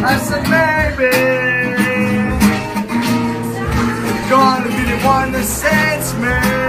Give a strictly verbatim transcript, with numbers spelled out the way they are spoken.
I said maybe you're gonna be the one that saves me.